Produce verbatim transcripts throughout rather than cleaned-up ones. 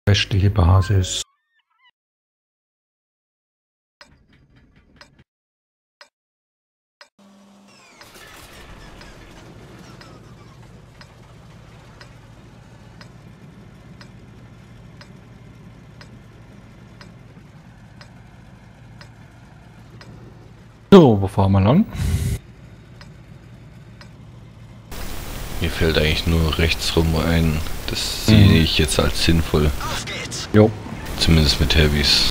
Westliche Basis. So, wo fahren wir lang? Mir fällt eigentlich nur rechts rum ein. Das sehe Mhm. ich jetzt als sinnvoll. Jo. Zumindest mit Heavys.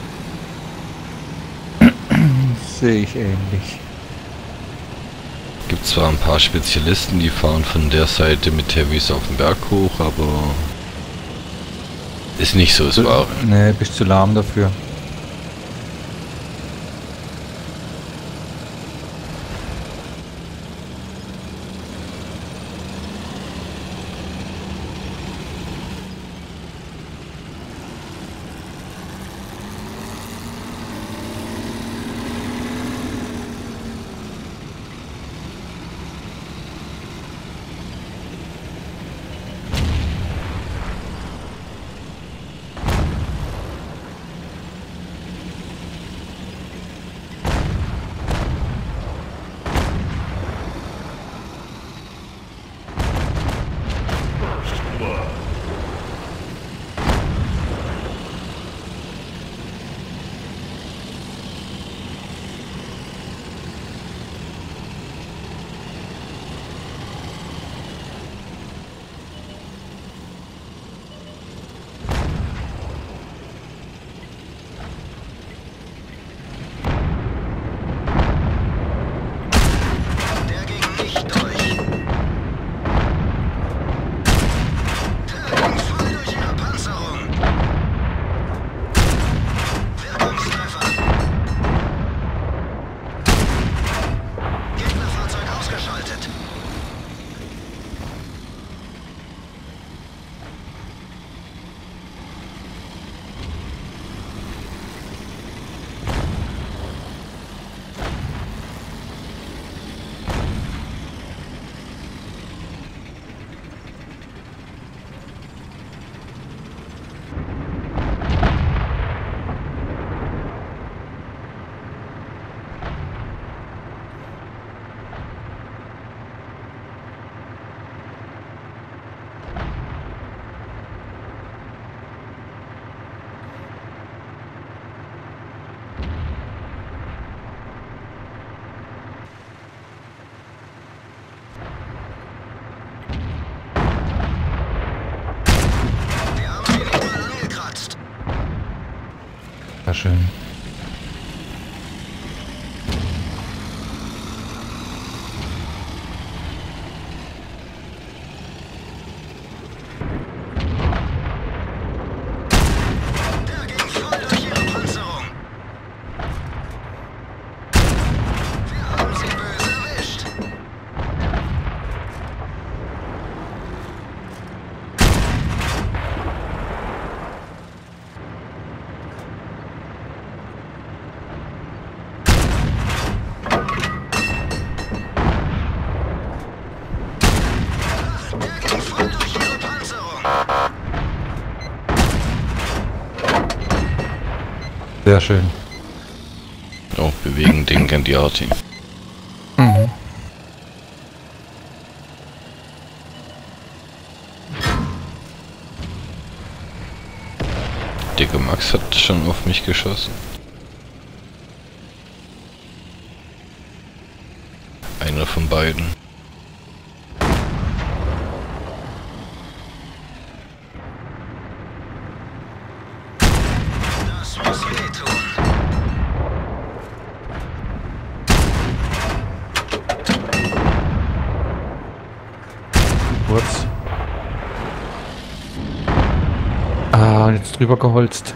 Sehe ich ähnlich. Gibt zwar ein paar Spezialisten, die fahren von der Seite mit Heavys auf den Berg hoch, aber ist nicht so das Wahre. Ne, bist zu lahm dafür. Sehr schön. Sehr schön. Oh, bewegen den Gandiati. Mhm. Digga, Max hat schon auf mich geschossen. Einer von beiden. Das muss wehtun. Kurz. Ah, jetzt drüber geholzt.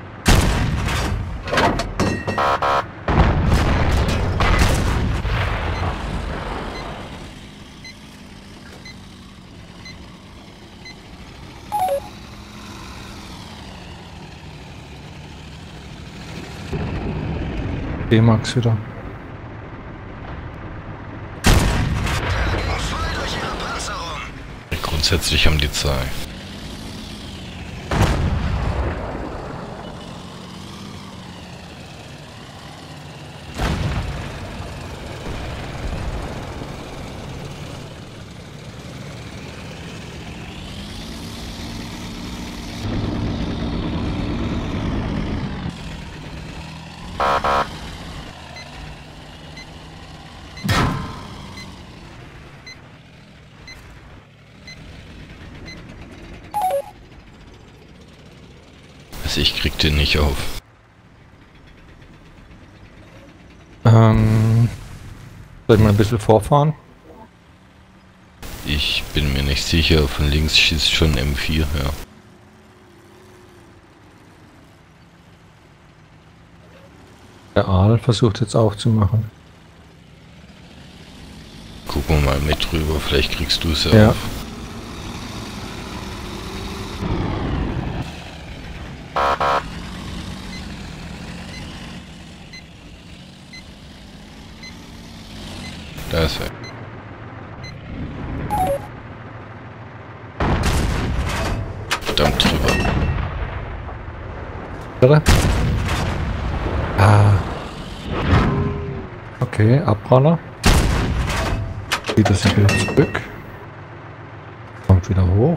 D-Max wieder. Voll durch ihre Panzerung. Grundsätzlich haben die Zeit. Also ich krieg den nicht auf. Ähm, soll ich mal ein bisschen vorfahren? Ich bin mir nicht sicher, von links schießt schon M vier, ja. Der Aal versucht jetzt aufzumachen. Gucken wir mal mit rüber, vielleicht kriegst du es ja, Ja. auf. Da ist er. Verdammt drüber. Oder? Ah. Okay, Abpraller. Wieder sich wieder zurück. Kommt wieder hoch.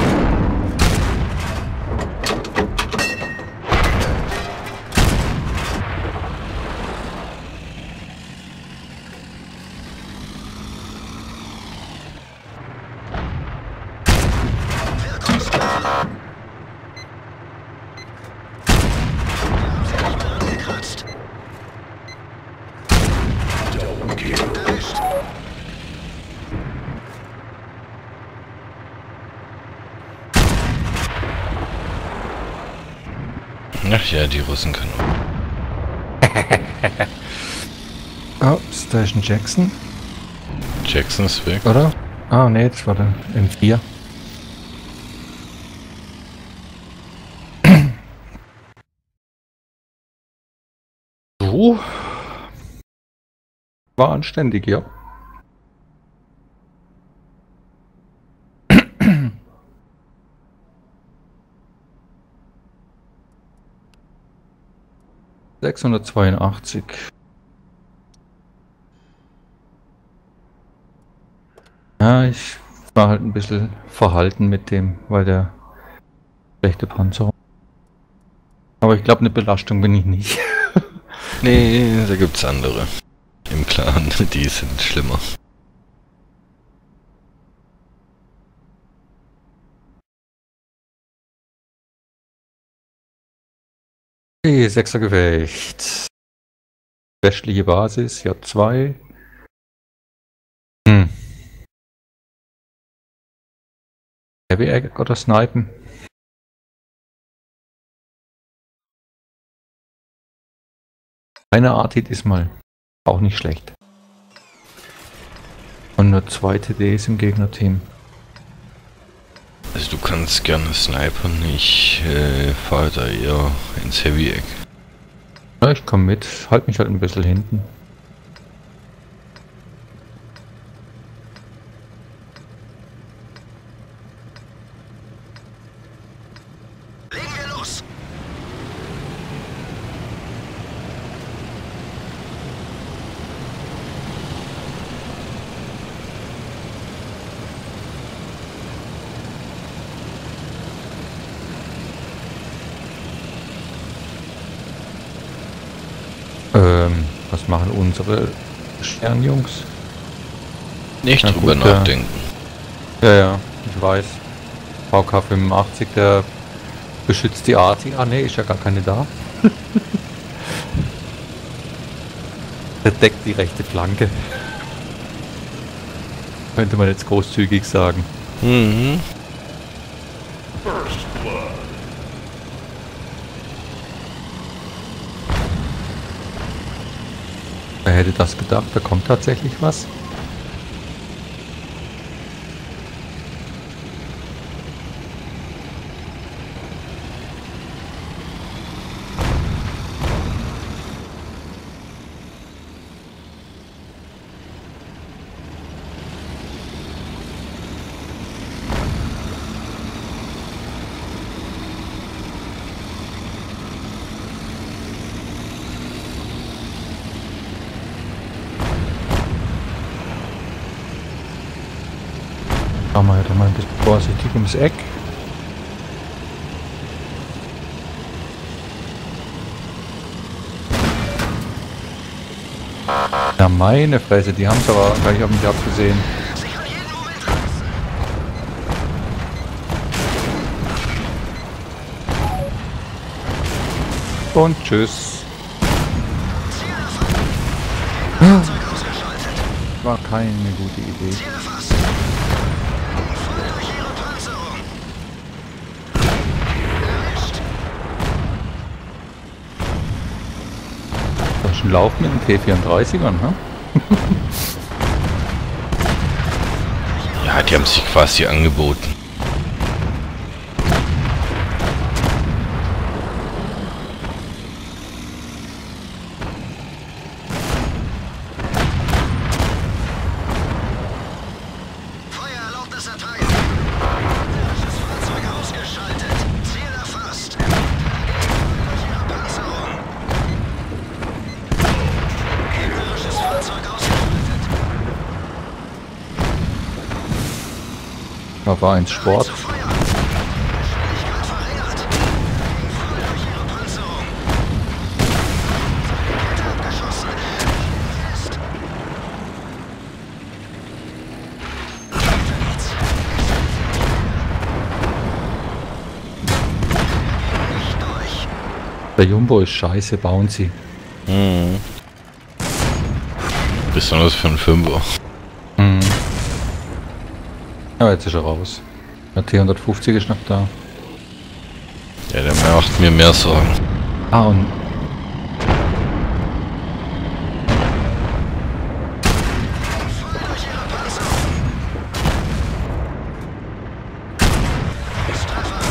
Ach ja, die Russen können auch. Oh, Station Jackson, Jackson ist weg. oder? Ah, ne, das war der M vier. So. War anständig, ja. sechshundertzweiundachtzig. Ja, ich war halt ein bisschen verhalten mit dem, weil der schlechte Panzerung. Aber ich glaube, eine Belastung bin ich nicht. Nee, da gibt's andere. Im Clan, die sind schlimmer. Okay, Sechsergefecht. Westliche Basis, J zwei. Hm. Heavy Egg oder Snipen? Eine Artit ist mal auch nicht schlecht. Und nur zwei T Ds im Gegnerteam. Also du kannst gerne snipern, ich äh, fahre da eher ins Heavy Egg. Ja, ich komme mit, halt mich halt ein bisschen hinten. Legen wir los! Ähm, was machen unsere Sternjungs? Nicht Na drüber gut, ja. nachdenken. Ja, ja, ich weiß. V K fünfundachtzig, der beschützt die Arti. Ah ne, ist ja gar keine da. Der deckt die rechte Flanke. Könnte man jetzt großzügig sagen. Mhm. Wer hätte das gedacht? Da kommt tatsächlich was. Fahren wir halt mal ein bisschen vorsichtig ums Eck. Ja, meine Fresse, die haben es aber gleich auf mich abgesehen. Sicher jeden Moment raus. Und tschüss. Ziel erfasst. Fahrzeug ausgeschaltet. War keine gute Idee. Ziel erfasst. Voll durch ihre Panzerung. Erwischt. Das ist ein Lauf mit den T vierunddreißigern, ne? Ja, die haben sich quasi angeboten. Feuererlaubnis erteilt. Gegnerisches Fahrzeug ausgeschaltet. Ziel erfasst. Gegner durch ihre Panzerung. Gegnerisches Fahrzeug ausgeschaltet. Da war eins Sport. Zu Feuer. Geschwindigkeit verringert. Voll durch ihre Panzerung. Kette abgeschossen. Fest. Weiter geht's. Nicht durch. Der Jumbo ist scheiße, bouncy. Mhm. Besonders für einen Fünfer. Mhm. Ja, jetzt ist er raus. Der T hundertfünfzig ist noch da. Ja, der macht mir mehr Sorgen. Ah, und Voll durch ihre Panzerung. Treffer.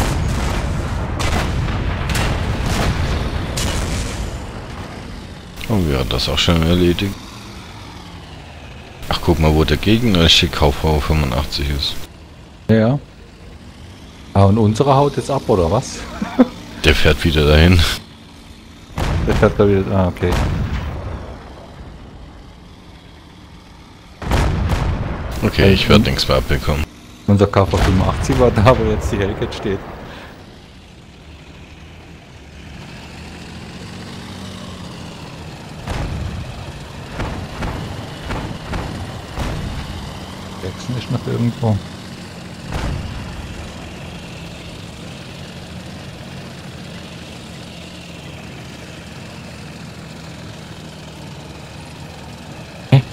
Und wir haben das auch schon erledigt. Ach, guck mal, wo der gegnerische Kaufbau fünfundachtzig ist. ja. Ah, und unsere haut jetzt ab, oder was? Der fährt wieder dahin. Der fährt da wieder. Ah, okay. Okay, ich werde nichts mehr abbekommen. Unser K V fünfundachtzig war da, wo jetzt die Hellcat steht. Jackson ist noch irgendwo. Hä?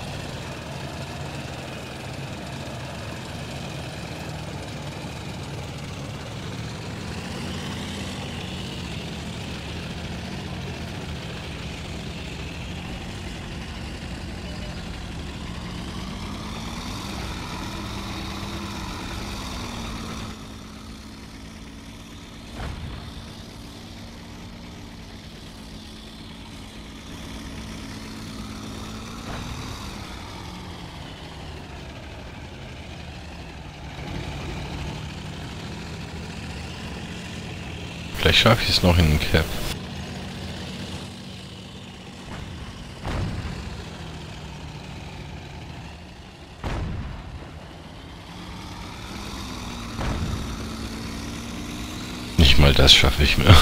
Vielleicht schaffe ich es noch in den Cap. Nicht mal das schaffe ich mehr.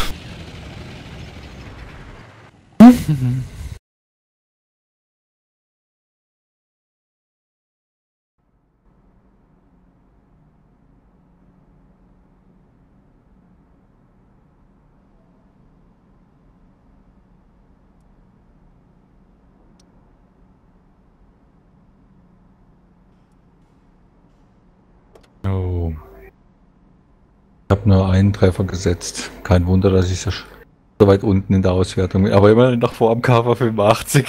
Oh. Ich habe nur einen Treffer gesetzt. Kein Wunder, dass ich so, sch- so weit unten in der Auswertung bin. Aber immerhin noch vor dem K V fünfundachtzig.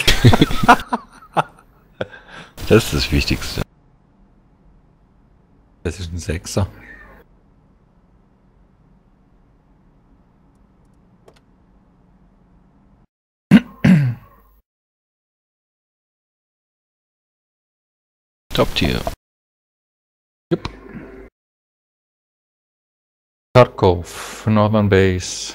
Das ist das Wichtigste. Das ist ein Sechser. Top-Tier. Yep. Kharkov, Northern Base.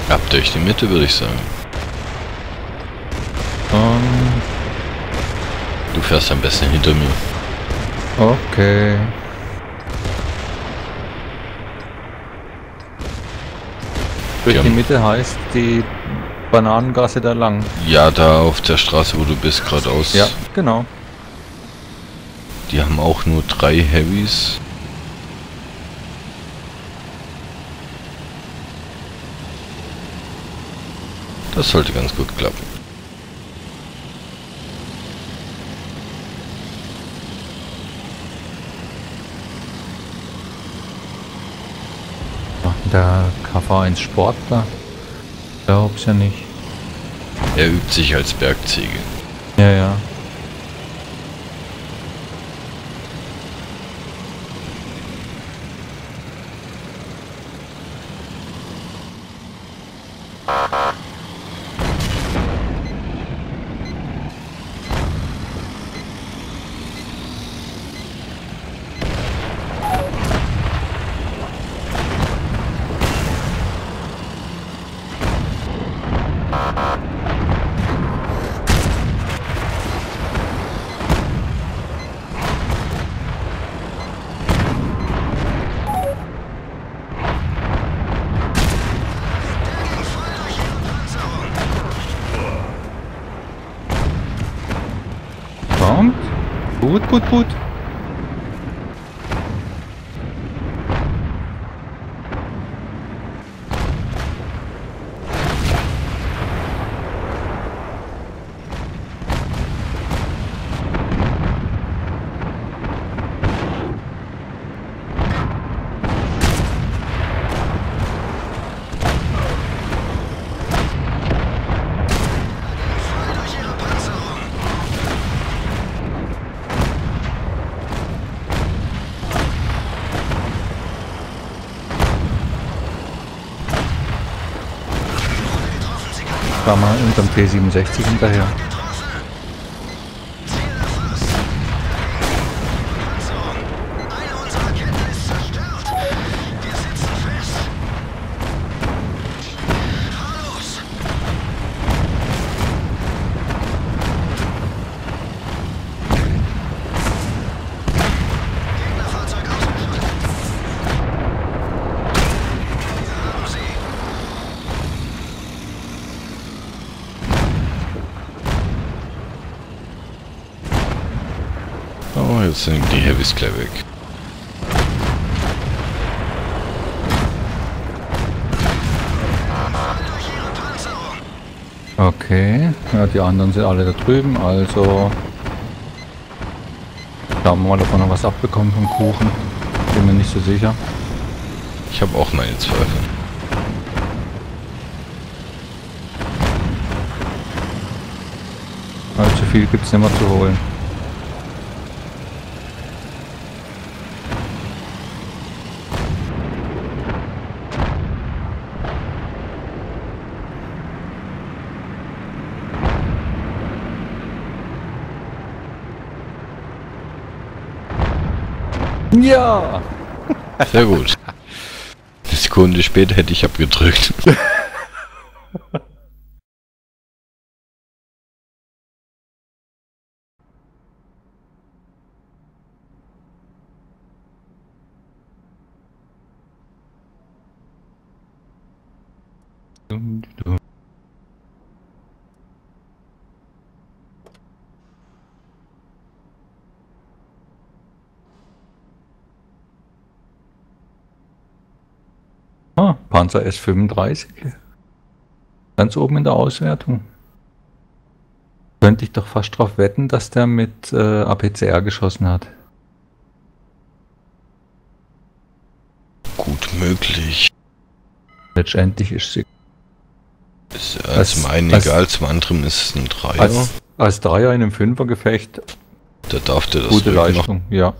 Ab durch die Mitte, würde ich sagen. Ähm, Du fährst am besten hinter mir. okay. Durch Die die haben- Mitte heißt die Bananengasse da lang. Ja, da auf der Straße, wo du bist, geradeaus. Ja, genau. Die haben auch nur drei Heavys. Das sollte ganz gut klappen. Der K V eins Sportler. Glaub's ja nicht. Er übt sich als Bergziege. Ja, ja. Kommt. Gut, gut, gut. Durch ihre Panzerung. Getroffen, sie kann War mal unterm T siebenundsechzig hinterher. getroffen. Ziel erfasst. Panzerung. Eine unserer Ketten ist zerstört. Wir sitzen fest. Fahr los. Gegnerfahrzeug ausgeschaltet. Wir haben sie. Oh, jetzt sind die Heavys gleich weg. Durch ihre Panzerung. Okay. Ja, die anderen sind alle da drüben, also schauen wir mal, ob wir noch was abbekommen vom Kuchen. Bin mir nicht so sicher. Ich habe auch meine Zweifel. Allzu viel gibt's nicht mehr zu holen. Ja! Sehr gut. Eine Sekunde später hätte ich abgedrückt. Ah, Panzer S fünfunddreißig. Ganz oben in der Auswertung. Könnte ich doch fast drauf wetten, dass der mit äh, A P C R geschossen hat. Gut möglich. Letztendlich ist sie Ist ja Als- zum einen als- egal, zum anderen ist es ein Dreier. als, als Dreier in einem Fünfergefecht Da darf der das gute wirklich noch. Leistung, ja.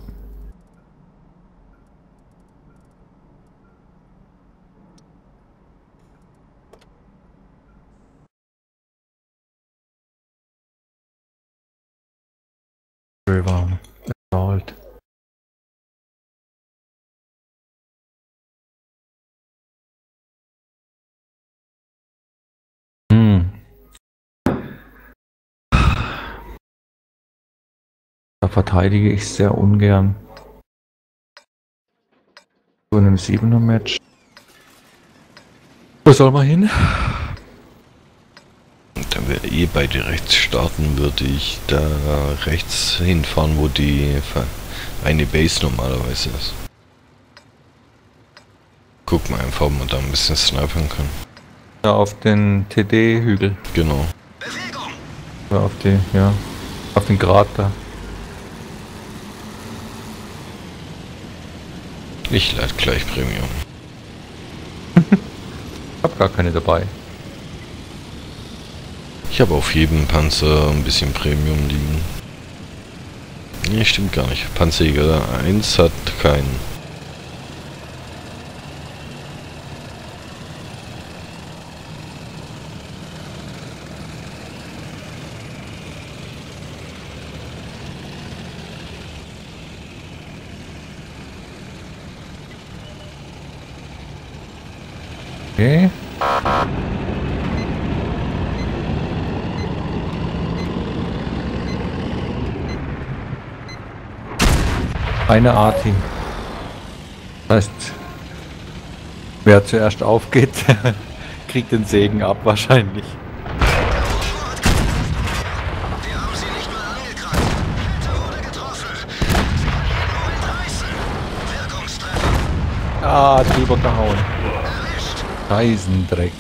River Assault. Hm. Da verteidige ich sehr ungern. So in einem siebener Match. Wo soll man hin? Da wir eh beide rechts starten, würde ich da rechts hinfahren, wo die eine Base normalerweise ist. Guck mal einfach, ob man da ein bisschen snipern kann. Da auf den T D-Hügel. Genau. Bewegung! Oder auf die, ja, auf den Grat da. Ich lade gleich Premium. Ich hab gar keine dabei. Ich habe auf jedem Panzer ein bisschen Premium liegen. Nee, stimmt gar nicht. Panzerjäger eins hat keinen. Okay. Eine Arti. Das heißt, wer zuerst aufgeht, kriegt den Segen ab wahrscheinlich. Wir haben sie nicht mal angegriffen. Kette wurde getroffen. Sie können nur entreißen. Wirkungstreffer. Ah, drüber gehauen. Erwischt. Eisendreck.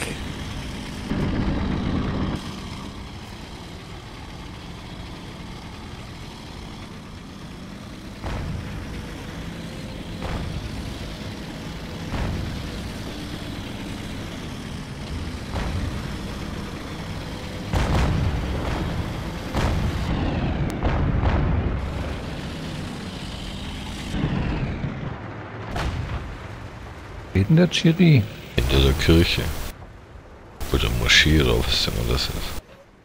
Geht denn der Chiri? Hinter der Kirche. Oder Moschee oder was immer das ist.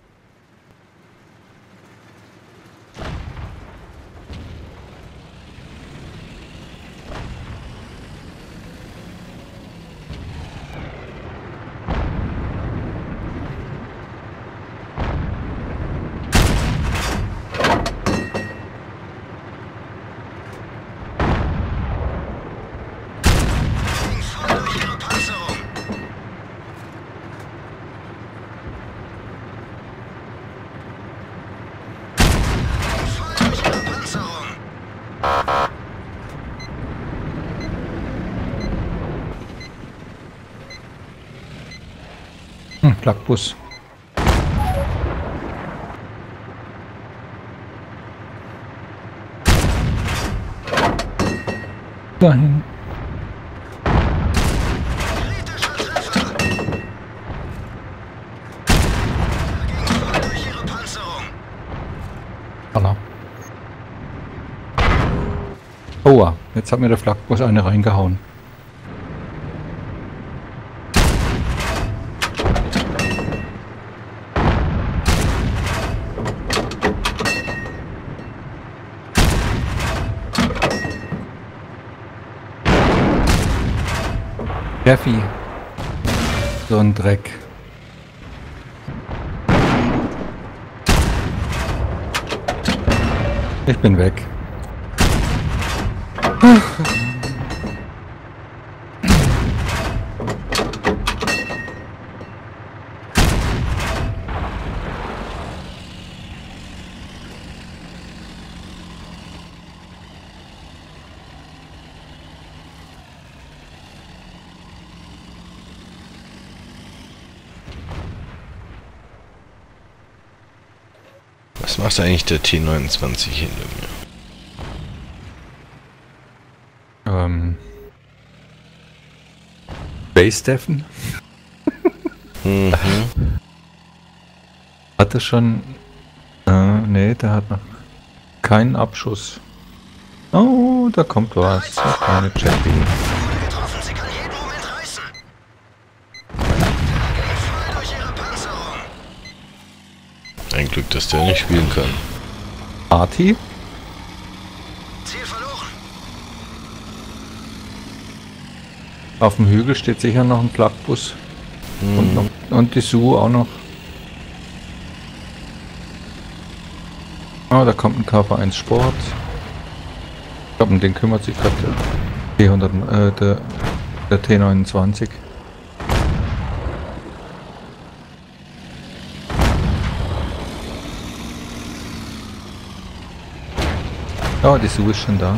Voll durch ihre Panzerung. Voll durch ihre Panzerung. Hm, Flakbus. Dahin. Kritischer Treffer. Er ging voll durch ihre Panzerung. Alla. Oha, jetzt hat mir der Flakbus eine reingehauen. Jeffy. So ein Dreck. Ich bin weg. Was macht eigentlich der T neunundzwanzig hinter mir? Ähm. Base Deffen? Mhm. Hat er schon. Äh, nee, der hat noch keinen Abschuss. Oh, da kommt was. Eine kleine Chappy. Wurde getroffen. Sie kann jeden Moment reißen. Er ging voll durch ihre Panzerung. Ein Glück, dass der nicht spielen kann. Arti? Ziel verloren. Auf dem Hügel steht sicher noch ein Flakbus. Und noch Und die Su auch noch. Ah, da kommt ein K V eins Sport. Ich glaube, um den kümmert sich gerade der T hundert, äh, der, der T neunundzwanzig. Ja, die Su ist schon da.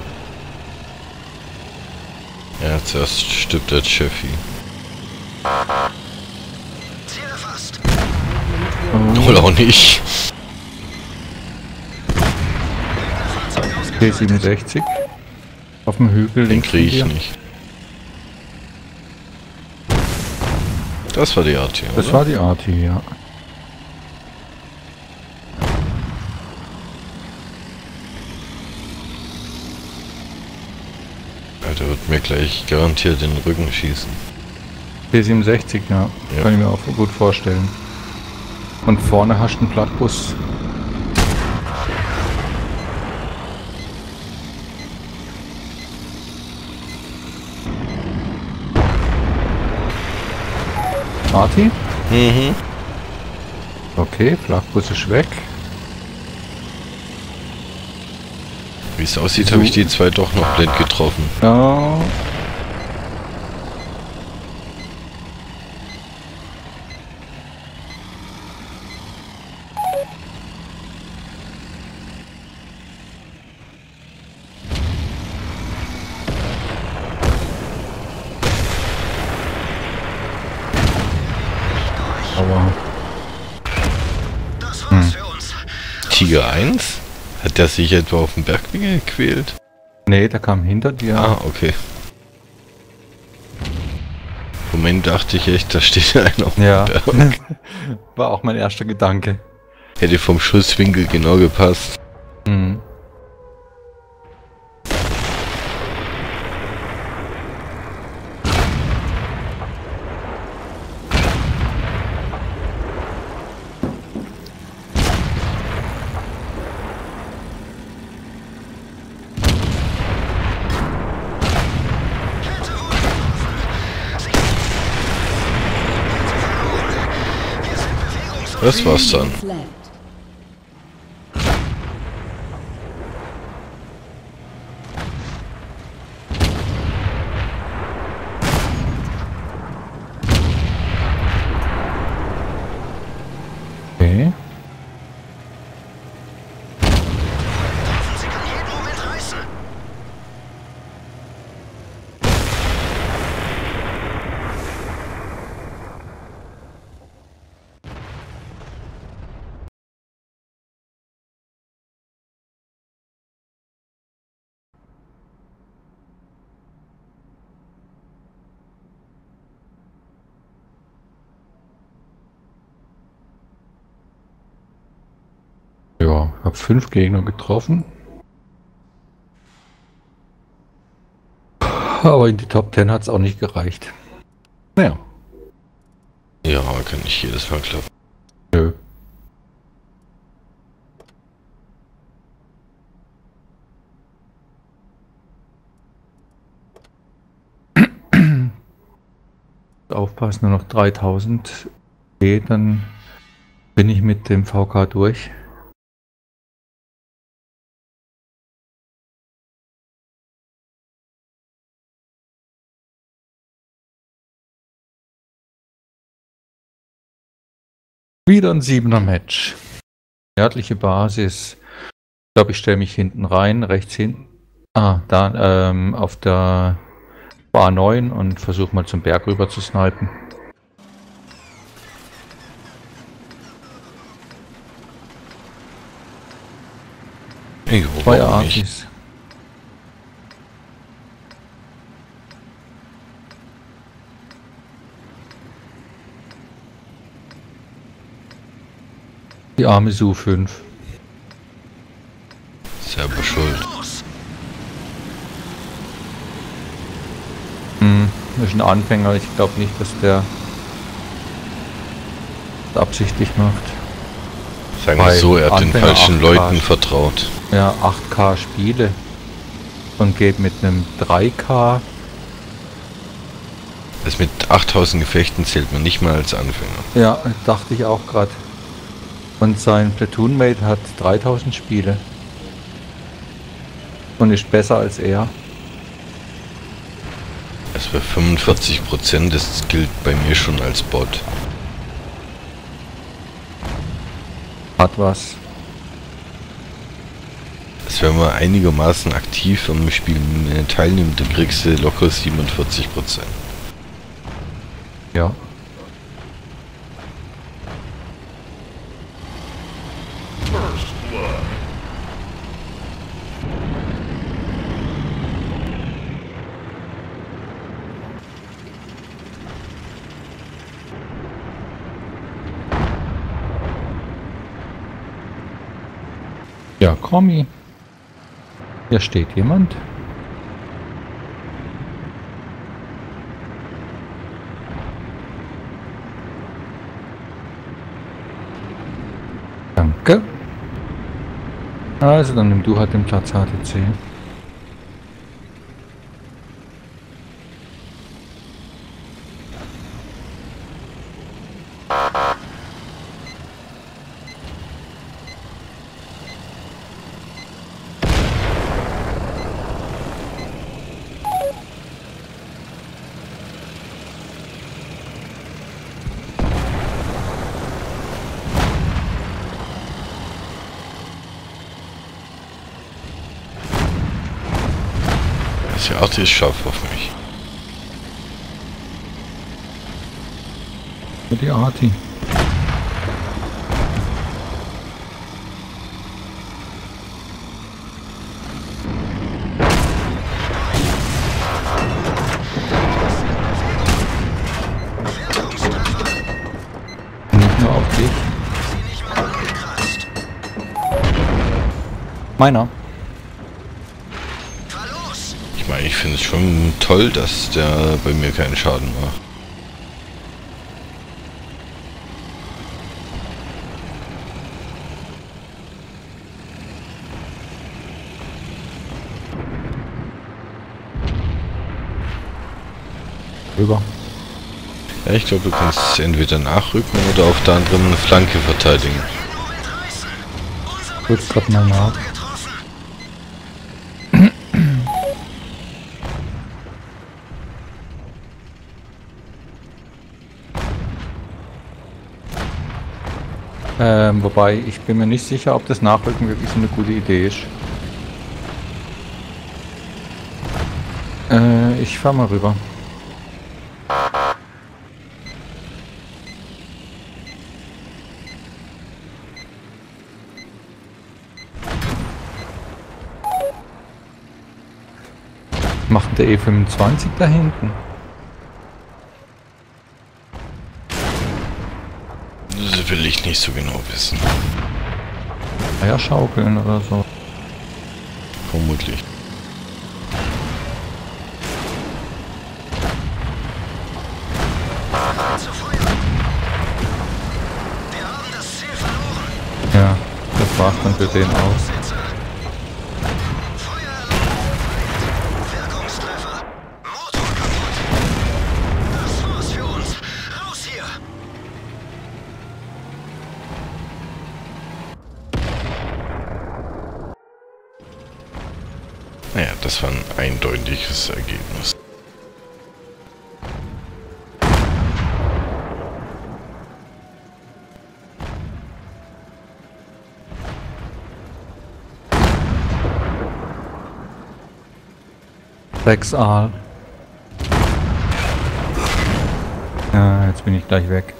Ja, zuerst stirbt der Cheffi. Ziel erfasst. Wohl auch nicht. T siebenundsechzig. Auf dem Hügel Den links. kriege ich von dir. nicht. Das war die Art hier, Das oder? war die Arti, ja. Alter, wird mir gleich garantiert in den Rücken schießen. T siebenundsechzig, ja. Ja. Kann ich mir auch gut vorstellen. Und vorne hast du einen Plattbus. Arti? Mhm. Okay, Flakbus ist weg. Wie es aussieht, So. habe ich die zwei doch noch blind getroffen. Ja. Aber Das war's Hm. für uns. Tiger eins? Hat der sich etwa auf dem Berg gequält? nee, der kam hinter dir. Ah, okay. Moment dachte ich echt, da steht einer auf dem Ja. Berg. War auch mein erster Gedanke. Hätte vom Schusswinkel genau gepasst. Mhm. Kette wurde getroffen. Sie verloren. Wir sind bewegungsunfähig. Das war's dann. Left. Okay. Sie kann jeden Moment reißen. Ja, hab fünf Gegner getroffen. Aber in die Top zehn hat es auch nicht gereicht. Naja. Ja, kann nicht jedes Mal klappen. Nö. Aufpassen, nur noch dreitausend. Okay, dann bin ich mit dem V K durch. Wieder ein siebener Match. Nördliche Basis. Ich glaube, ich stelle mich hinten rein, rechts hinten. Ah, da ähm, auf der A neun und versuche mal zum Berg rüber zu snipen. Irgendwo Zwei warum nicht. Artis. Die arme Su fünf. Selber schuld. Los. Hm, das ist ein Anfänger. Ich glaube nicht, dass der das absichtlich macht. Sagen wir Bei so, er hat den Anfänger falschen acht Leuten K. vertraut. Ja, acht K Spiele und geht mit einem drei K. Das mit achttausend Gefechten zählt man nicht mal als Anfänger. Ja, dachte ich auch gerade. Und sein Platoon-Mate hat dreitausend Spiele. Und ist besser als er. Also bei fünfundvierzig Prozent, das gilt bei mir schon als Bot. Hat was. Also wenn man einigermaßen aktiv am Spiel teilnimmt, dann kriegst du locker siebenundvierzig Prozent. Ja. Ja, Krommi. Hier steht jemand. Danke. Also, dann nimm du halt den Platz H T C. Die Art ist scharf auf mich. Mit die Arti. Nicht nur auf dich. Meiner. Ich meine, ich finde es schon toll, dass der bei mir keinen Schaden macht. Rüber. Ja, ich glaube, du kannst entweder nachrücken oder auf der anderen Flanke verteidigen. Kurz grad mal nach. Ähm, wobei, ich bin mir nicht sicher, ob das Nachrücken wirklich so eine gute Idee ist. Äh, ich fahr mal rüber. Macht der E fünfundzwanzig da hinten? Das will ich nicht so genau wissen. Eier schaukeln oder so. Vermutlich. Ja, das war's dann für den aus. Naja, das war ein eindeutiges Ergebnis. Sechs Aal. Ja, jetzt bin ich gleich weg.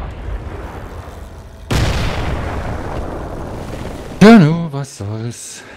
Ja, nu, was soll's.